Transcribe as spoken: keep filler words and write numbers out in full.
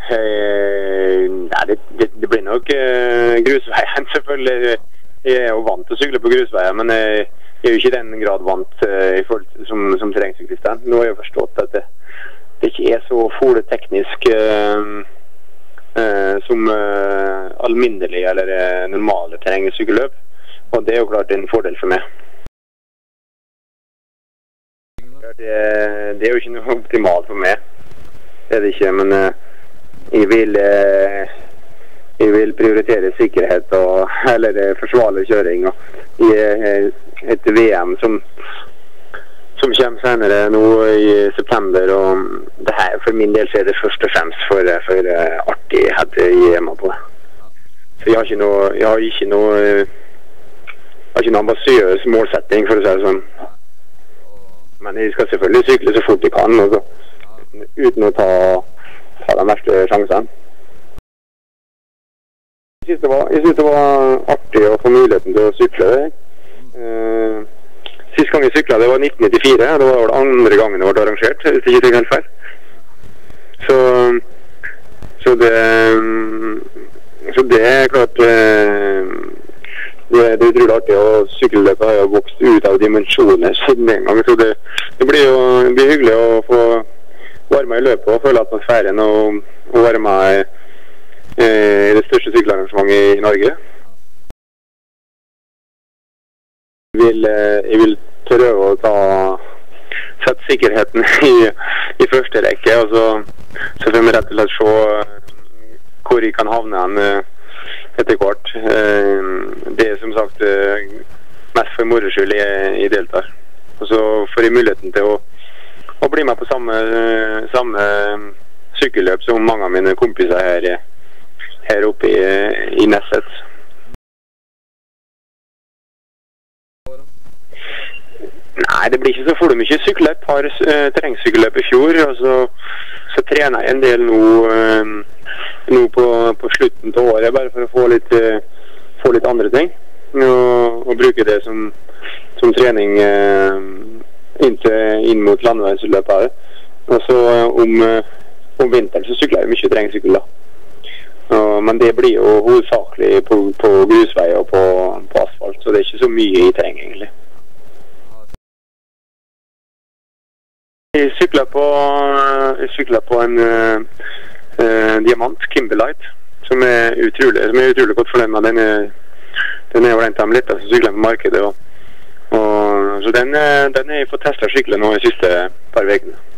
Eh, nei, det, det, det blir nok eh, grusveien, selvfølgelig. Jeg er jo vant til å sykle på grusveier, men jeg, jeg er jo ikke i den grad vant eh, i forhold til, som, som terrengsyklisten. Nå har jeg forstått at det, det ikke er så foleteknisk eh, eh, som eh, alminnelige eller eh, normale terrengsykelløp. Og det er jo klart en fordel for meg. Det, det er jo ikke noe optimalt for meg. Det er det ikke, men eh, jeg vil, eh, jeg vil prioritere sikkerhet og, eller eh, forsvarlig kjøring. Og i eh, et V M som, som kommer senere nå i september, og det her for min del så er det først og fremst for, for uh, artighet jeg er med på. Så jeg har ikke noe, jeg har ikke noe, jeg har ikke noe ambisiøs målsetting, for å si det sånn. Men jeg skal selvfølgelig sykle så fort jeg kan, også, uten å ta, ta de verste sjansene. Jeg synes, det var, jeg synes det var artig å få muligheten til å sykle. Uh, sist gang jeg syklet, det var nitten nittifire, det var det andre gangen det ble arrangert, hvis jeg ikke tar helt feil. Så, så, det, så det er klart... Uh, Det, det er utrolig artig, og sykkelløpet har jo vokst ut av dimensjoner siden en gang. Så det, det blir jo det blir hyggelig å få være med i løpet og føle atmosfæren og, og være med eh, i det største sykkelarrangementet i Norge. Jeg vil, jeg vil prøve å ta, sette sikkerheten i, i første rekke, og så, så får vi rett og slett se hvor jeg kan havne en etter hvert. Det er som sagt mest for moro skyld jeg deltar. Og så får jeg muligheten til å, å bli med på samme, samme sykkelløp som mange av mine kompiser her, her oppe i, i Nesset. Nei, det blir ikke så for mye sykler. Et par uh, terrengsykelløp i fjor, og så, så trener jeg en del nå, uh, nå på, på slutten til året, bare for å få litt, uh, få litt andre ting. Og, og bruke det som, som trening uh, inntil, inn mot landeveisløpet. Og så uh, om, uh, om vinteren så sykler jeg mye terrengsykkel da. Uh, men det blir jo hovedsakelig på, på grusvei og på, på asfalt, så det er ikke så mye i terreng egentlig. Jeg sykler på, jeg sykler på en uh, uh, diamant, Kimberlite, som er utrolig, som er utrolig godt fornøyd med. Den er, den er jo en av de letteste syklene på markedet. Og, og, så den, den har jeg fått testet skikkelig nå de siste par vekene.